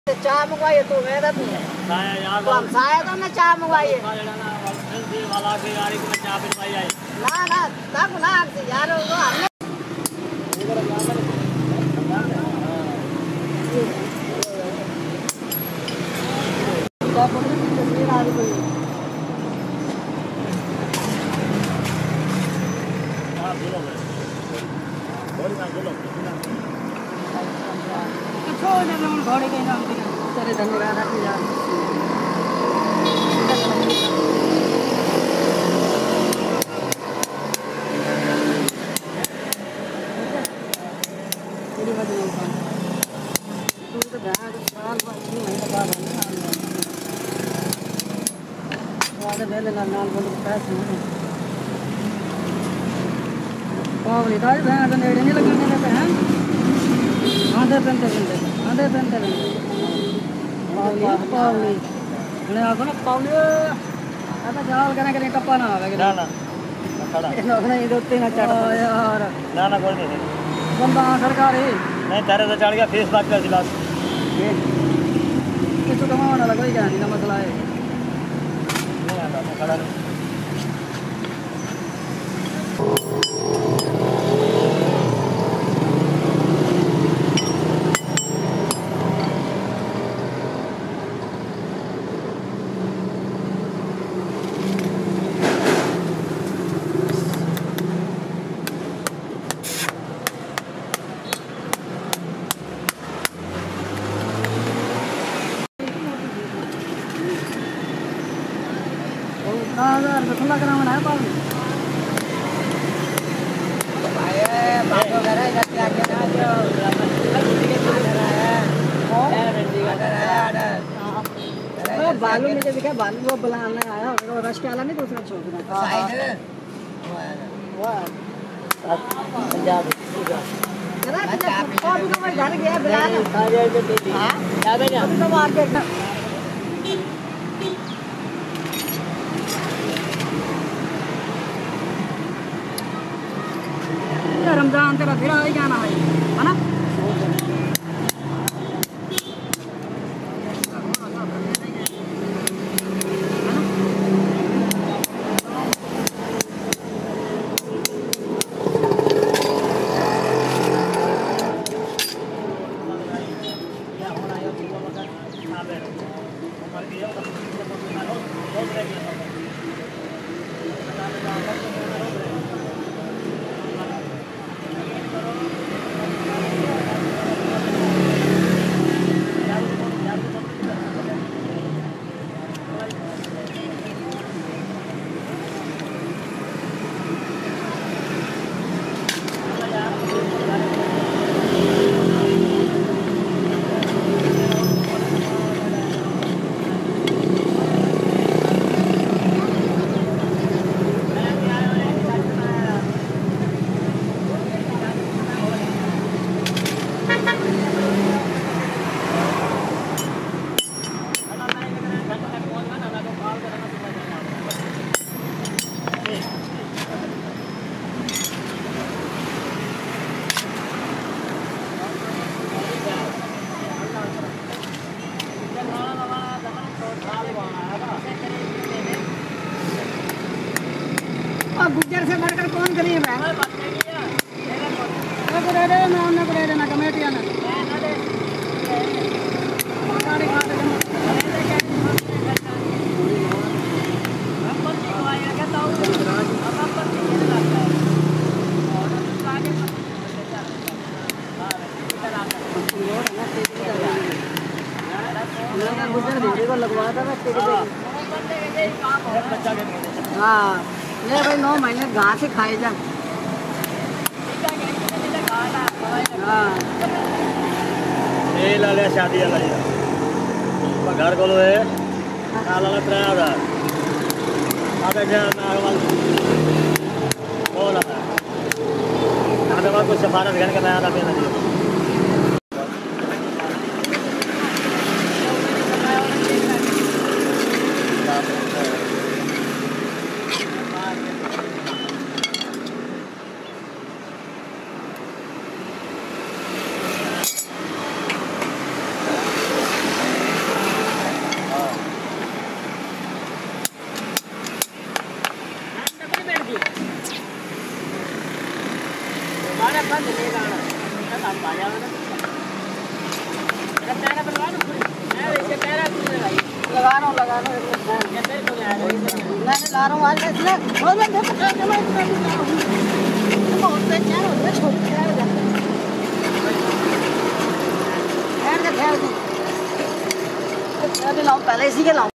चाय मंगवाइए तो मेरा तो यार तो हम साया तो ना चाय मंगवाइए वाला के गाड़ी में चाय पिलवाई आई ना तब ना आपसे यार वो हमने घोड़े के नाम तेरे धन्यवाद आपके यार तेरी बात नहीं था तू तो गांव साल बाद नहीं है बात है वाले पहले नाल बोल के पैसे नहीं पावली दाई भैंस नेड़े नहीं लगने देते हैं आधे पेंटे पावली ने आगो ना पावली आता जाल करने टप्पा ना आवे ना खड़ा ना ये दोते ना चढ़ यार ना कोई नहीं बंदा सरकारी नहीं तेरे से चढ़ गया फेस बात कर दिला कुछ कमाना लगा ही जानी ना मसला है नहीं आता खड़ा खुला कराना है पानी बाबू घर है जाके आके ना जो है बालू में जब क्या बालू वो बुलाने आया वो रश के आला नहीं दूसरा छोकरा साइड वो पंजाब अभी तो मैं घर गया बुला ना हां क्या बना अभी तो मार्केट रमजान तेरा फिर आ ही जाना है ना गुज्जर से बढ़कर कौन गरीब है ना कमेटी आना गुज्जर को लगवाया था हाँ ये भाई 9 महीने घास ही खाए जा हाँ ये ला ले शादी वाला ये घर को है काला ला 3000 आधा जा नागवाल बोला आधा बार को सिफारिश करने का मैं आधा देना दिया लगा रहा हूँ नहीं ला रहा हूँ आज इसलिए बहुत मैं देखो क्या जमा इतना भी ला रहा हूँ बहुत पे क्या हो गया छोड़ क्या हो जाता है खैर दे अभी लाऊं पहले इसी के लाऊं